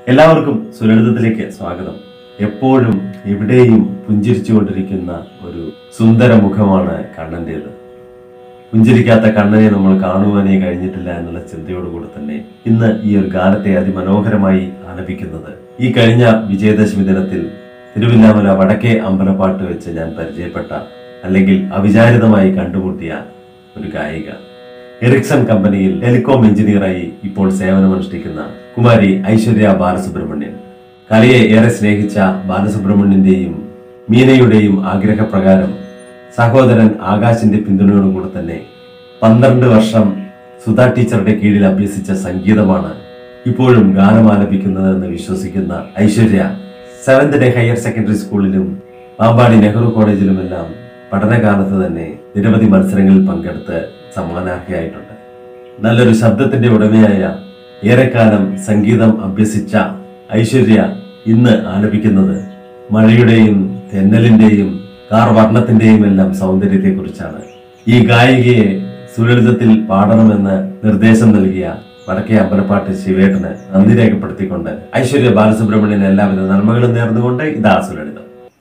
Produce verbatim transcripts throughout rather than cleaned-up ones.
എല്ലാവർക്കും സുലളിതത്തിലേക്ക് സ്വാഗതം. എപ്പോഴും എവിടെയും പുഞ്ചിരിച്ചുകൊണ്ടിരിക്കുന്ന ഒരു സുന്ദര മുഖമാണ് കണ്ണൻ്റേത്. പുഞ്ചിരിക്കാത്ത കണ്ണനെ നമ്മൾ കാണുവാനേ കഴിഞ്ഞിട്ടില്ല എന്നുള്ള ചിന്തയോടുകൂടി തന്നെ ഇന്ന് ഈ ഒരു ഗാനത്തെ അതിമനോഹരമായി ആലപിക്കുന്നത് ഈ കഴിഞ്ഞ വിജയദശമി ദിനത്തിൽ തിരുവില്ലാമല വടക്കേ അമ്പലപ്പാട്ട് വെച്ച് ഞാൻ പരിചയപ്പെട്ട അല്ലെങ്കിൽ അവിചാരിതമായി കണ്ടുമുട്ടിയ ഒരു ഗായിക, എറിക്സൺ കമ്പനിയിൽ ടെലികോം എഞ്ചിനീയറായി ഇപ്പോൾ സേവനമനുഷ്ഠിക്കുന്ന കുമാരി ഐശ്വര്യ ബാലസുബ്രഹ്മണ്യൻ. കലയെ ഏറെ സ്നേഹിച്ച ബാലസുബ്രഹ്മണ്യന്റെയും മീനയുടെയും ആഗ്രഹപ്രകാരം സഹോദരൻ ആകാശിന്റെ പിന്തുണയോടുകൂടെ തന്നെ പന്ത്രണ്ട് വർഷം സുധാ ടീച്ചറുടെ കീഴിൽ അഭ്യസിച്ച സംഗീതമാണ് ഇപ്പോഴും ഗാനമാലപിക്കുന്നതെന്ന് വിശ്വസിക്കുന്ന Aishwarya seventh day higher secondary സ്കൂളിലും പാമ്പാടി നെഹ്റു കോളേജിലുമെല്ലാം പഠനകാലത്ത് തന്നെ നിരവധി മത്സരങ്ങളിൽ പങ്കെടുത്ത് സമ്മാനാർഹയായിട്ടുണ്ട്. നല്ലൊരു ശബ്ദത്തിന്റെ ഉടമയായ, ഏറെക്കാലം സംഗീതം അഭ്യസിച്ച ഐശ്വര്യ ഇന്ന് ആലപിക്കുന്നത് മഴയുടെയും തെന്നലിന്റെയും കാർവർണ്ണത്തിന്റെയും എല്ലാം സൗന്ദര്യത്തെ കുറിച്ചാണ്. ഈ ഗായികയെ സുലളിതത്തിൽ പാടണമെന്ന് നിർദ്ദേശം നൽകിയ വടക്കേ അമ്പലപ്പാട്ട് ശിവേട്ടന് നന്ദി രേഖപ്പെടുത്തിക്കൊണ്ട് ഐശ്വര്യ ബാലസുബ്രഹ്മണ്യന് എല്ലാവിധ നന്മകളും നേർന്നുകൊണ്ട് ഇതാ സുലളിതം.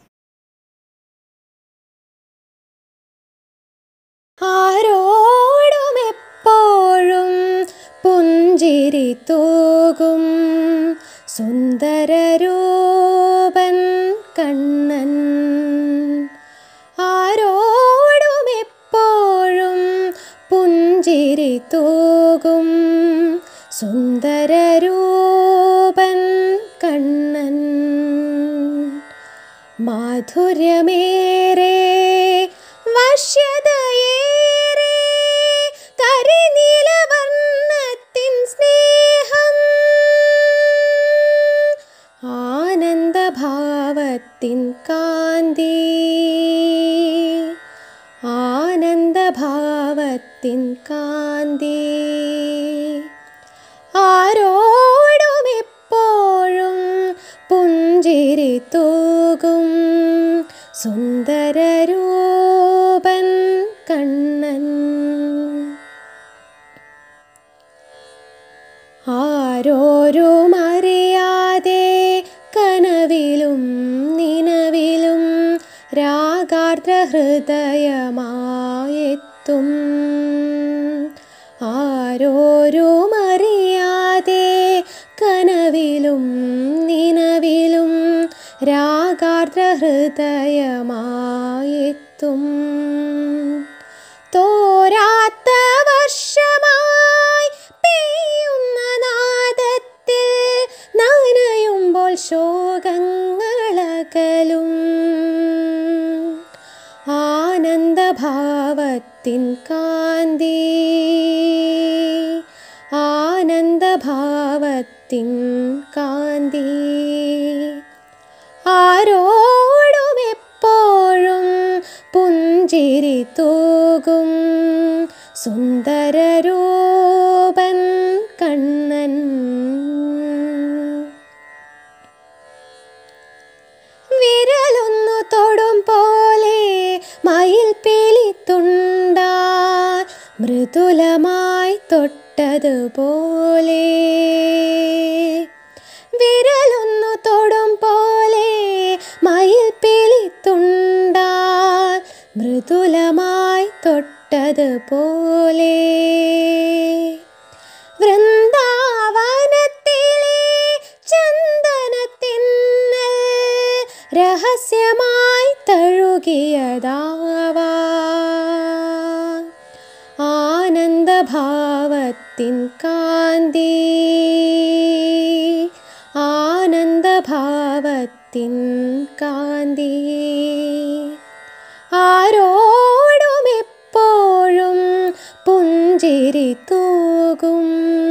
ആരോടും എപ്പോഴും പുഞ്ചിരി തൂകും സുന്ദരരൂപൻ കണ്ണൻ, ആരോടും എപ്പോഴും പുഞ്ചിരി തൂകും സുന്ദരരൂപൻ കണ്ണൻ, മാധുര്യമേറെ വശ്യതയേറെ കരിനീലവർണ്ണത്തിൻ സ്നേഹം, ആനന്ദഭാവത്തിൻ കാന്തി, ആനന്ദഭാവത്തിൻ കാന്തി, ആരോടും എപ്പോഴും പുഞ്ചിരി തൂകും സുന്ദരരൂപൻ കണ്ണൻ, ആരോരും അറിയാതെ കനവിലും നിനവിലും രാഗാർദ്ര ഹൃദയമായെത്തും, ആരോരും അറിയാതെ കനവിലും നിനവിലും രാഗാർദ്ര ഹൃദയമായെത്തും, തോരാത്ത വർഷമായി പെയ്യുന്ന നാദത്തിൽ നനയുമ്പോൾ ശോകങ്ങളകലും, ആനന്ദഭാവത്തിൻ കാന്തി, ആനന്ദഭാവത്തിൻ കാന്തി, ആരോടും എപ്പോഴും പുഞ്ചിരി തൂകും സുന്ദരരൂപൻ കണ്ണൻ, വിരലൊന്നു തൊടും പോലെ മയിൽ പീലിത്തുണ്ടാൽ മൃദുലമായി തൊട്ടതുപോലെ, വിരലൊന്നു തൊടും പോലെ മയിൽ പീലിത്തുണ്ടാൽ മൃദുലമായി തൊട്ടതുപോലെ, വൃന്ദാവനത്തിലെ ചന്ദനത്തിന്നൽ രഹസ്യമായി തഴുകിയതാവാം, ആനന്ദഭാവത്തിൻ കാന്തി, ആനന്ദഭാവത്തിൻ കാന്തി, ആരോടും എപ്പോഴും പുഞ്ചിരി തൂകും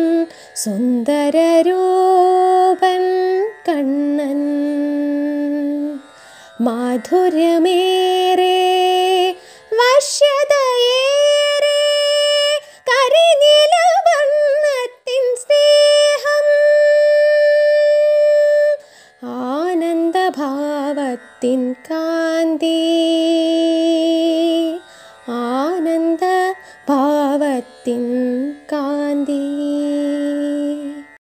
സുന്ദരരൂപൻ കണ്ണൻ, മാധുര്യമേറെ വശ്യതയേറെ കരിനീലവർണ്ണത്തിൻ സ്നേഹം, ആനന്ദഭാവത്തിൻ കാന്തി, ആനന്ദഭാവത്തിൻ കാന്തി.